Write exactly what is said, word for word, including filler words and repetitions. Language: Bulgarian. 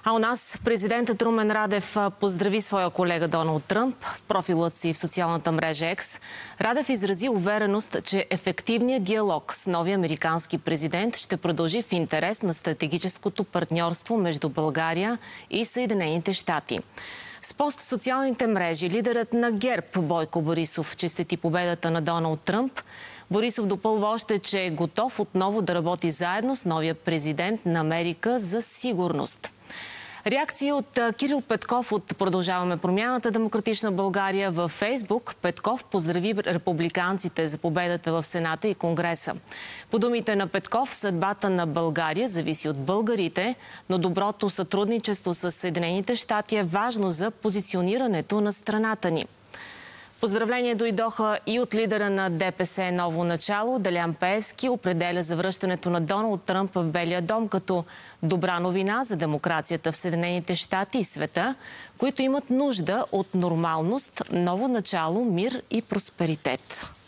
А у нас президентът Румен Радев поздрави своя колега Доналд Тръмп в профилът си в социалната мрежа X. Радев изрази увереност, че ефективният диалог с новия американски президент ще продължи в интерес на стратегическото партньорство между България и Съединените щати. С пост в социалните мрежи лидерът на ГЕРБ Бойко Борисов честити победата на Доналд Тръмп. Борисов допълва още, че е готов отново да работи заедно с новия президент на Америка за сигурност. Реакции от Кирил Петков от Продължаваме промяната Демократична България във Фейсбук. Петков поздрави републиканците за победата в Сената и Конгреса. По думите на Петков, съдбата на България зависи от българите, но доброто сътрудничество с Съединените щати е важно за позиционирането на страната ни. Поздравления дойдоха и от лидера на ДПС Ново начало. Делян Пеевски определя завръщането на Доналд Тръмп в Белия дом като добра новина за демокрацията в Съединените щати и света, които имат нужда от нормалност, ново начало, мир и просперитет.